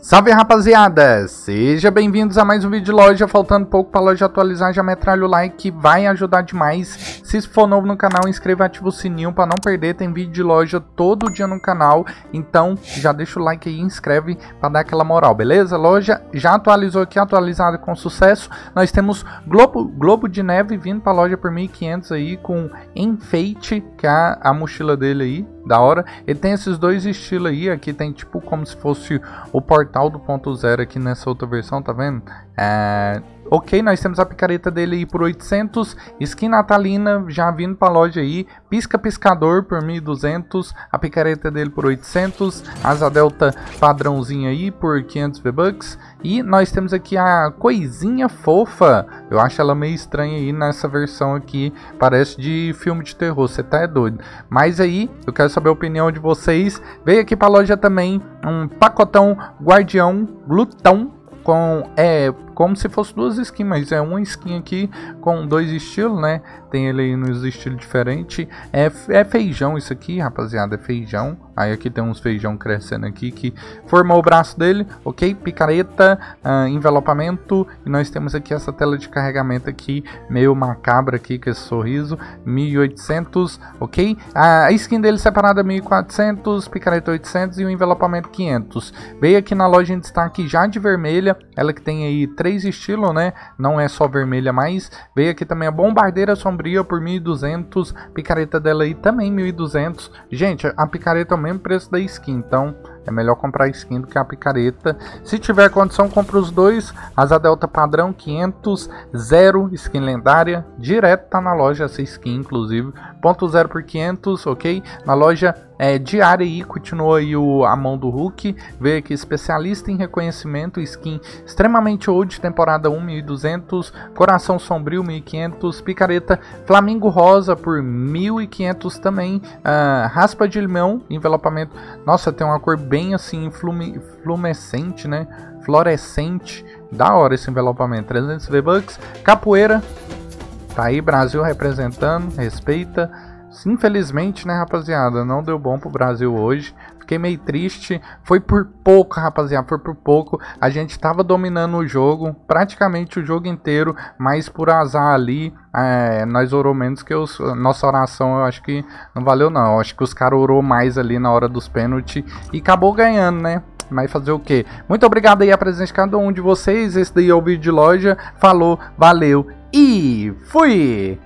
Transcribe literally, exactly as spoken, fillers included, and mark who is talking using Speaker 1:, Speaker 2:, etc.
Speaker 1: Salve, rapaziada! Sejam bem-vindos a mais um vídeo de loja. Faltando pouco para a loja atualizar, já metralha o like que vai ajudar demais. Se for novo no canal, inscreva e ativa o sininho para não perder. Tem vídeo de loja todo dia no canal, então já deixa o like aí e inscreve para dar aquela moral, beleza? Loja já atualizou aqui, atualizada com sucesso. Nós temos Globo, Globo de Neve vindo para a loja por mil e quinhentos aí com enfeite, que é a, a mochila dele aí. Da hora, ele tem esses dois estilos aí, aqui tem tipo como se fosse o portal do ponto zero aqui nessa outra versão, tá vendo? É... Ok, nós temos a picareta dele aí por oitocentos, skin natalina já vindo pra loja aí, pisca piscador por mil e duzentos, a picareta dele por oitocentos, asa delta padrãozinha aí por quinhentos V-Bucks, e nós temos aqui a coisinha fofa, eu acho ela meio estranha aí nessa versão aqui, parece de filme de terror, você tá é doido. Mas aí, eu quero saber a opinião de vocês, veio aqui pra loja também um pacotão guardião glutão, com, é, como se fosse duas skins, mas é uma skin aqui com dois estilos, né? Tem ele aí nos estilos diferentes. É, é feijão isso aqui, rapaziada, é feijão. Aí aqui tem uns feijão crescendo aqui que formou o braço dele, ok? Picareta, uh, envelopamento. E nós temos aqui essa tela de carregamento aqui, meio macabra aqui com esse sorriso. mil e oitocentos, ok? A skin dele separada mil e quatrocentos, picareta oitocentos e o envelopamento quinhentos. Veio aqui na loja em destaque já de vermelha. Ela que tem aí três estilos, né? Não é só vermelha mais. Veio aqui também a bombardeira sombria por mil e duzentos. Picareta dela aí também mil e duzentos. Gente, a picareta é o mesmo preço da skin, então é melhor comprar a skin do que a picareta. Se tiver condição, compra os dois. Asa delta padrão quinhentos, zero skin lendária. Direto tá na loja essa skin, inclusive. Ponto zero por quinhentos, ok? Na loja é, diária aí, continua aí o, a mão do Hulk. Veio aqui especialista em reconhecimento, skin extremamente old, temporada um, mil e duzentos. Coração sombrio, mil e quinhentos. Picareta Flamingo rosa por mil e quinhentos também. Uh, raspa de limão, envelopamento. Nossa, tem uma cor bem assim, flume, fluorescente, né? Fluorescente. Da hora esse envelopamento. trezentos V-Bucks. Capoeira. Tá aí, Brasil representando. Respeita. Infelizmente, né, rapaziada, não deu bom pro Brasil hoje. Fiquei meio triste. Foi por pouco, rapaziada, foi por pouco. A gente tava dominando o jogo, praticamente o jogo inteiro, mas por azar ali, é, nós orou menos que os, nossa oração, eu acho que não valeu não. Eu acho que os caras orou mais ali na hora dos pênaltis e acabou ganhando, né? Mas fazer o que? Muito obrigado aí a presença de cada um de vocês. Esse daí é o vídeo de loja. Falou, valeu e fui!